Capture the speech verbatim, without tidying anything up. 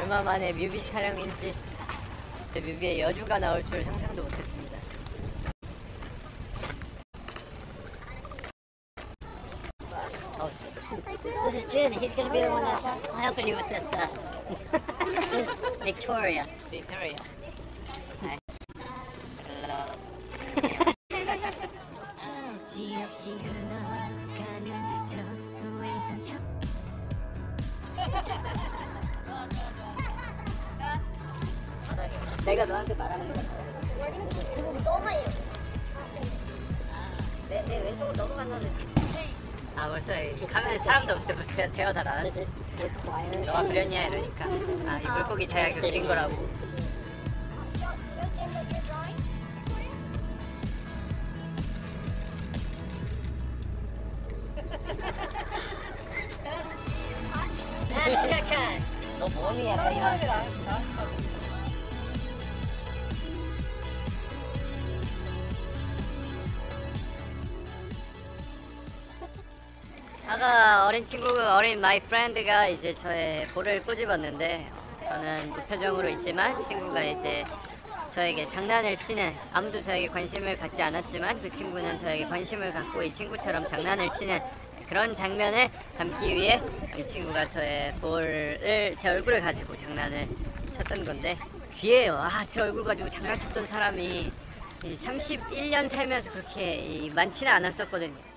얼마 만에 뮤비 촬영인지 제 뮤비에 여주가 나올 줄 상상도 못했습니다. Oh, this is Jin. He's gonna be the one that's helping you with this stuff. This is Victoria. Victoria. Hi. Hello. 내가 너한테 말하는 거. 너가요. 내, 내 왼쪽으로 넘어간다는. 아 벌써 가면 사람도 없을 때 벌써 대, 대화 다 나왔지. 너가 그렸냐 이러니까. 아 이 물고기 자기가 그린 거라고. 너 몸이 약간 이런. 아까 어린 친구, 어린 마이 프렌드가 이제 저의 볼을 꼬집었는데 저는 무표정으로 있지만 친구가 이제 저에게 장난을 치는, 아무도 저에게 관심을 갖지 않았지만 그 친구는 저에게 관심을 갖고 이 친구처럼 장난을 치는 그런 장면을 담기 위해 이 친구가 저의 볼을, 제 얼굴을 가지고 장난을 쳤던 건데 귀해요. 아, 제 얼굴 가지고 장난쳤던 사람이 삼십일 년 살면서 그렇게 많지는 않았었거든요.